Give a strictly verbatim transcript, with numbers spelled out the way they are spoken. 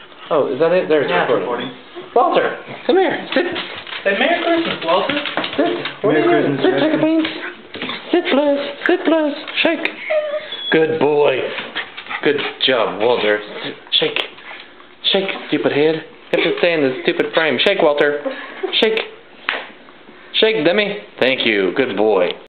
Oh, is that it? There's Yeah, it's recording. recording. Walter, come here. Sit. Say Merry Christmas, Walter. Sit. What Merry are you doing? Christmas, Sit, chicken beans. Sit, please. Sit, please. Shake. Good boy. Good job, Walter. Sit. Shake. Shake, stupid head. You have to stay in the stupid frame. Shake, Walter. Shake. Shake, Demi. Thank you. Good boy.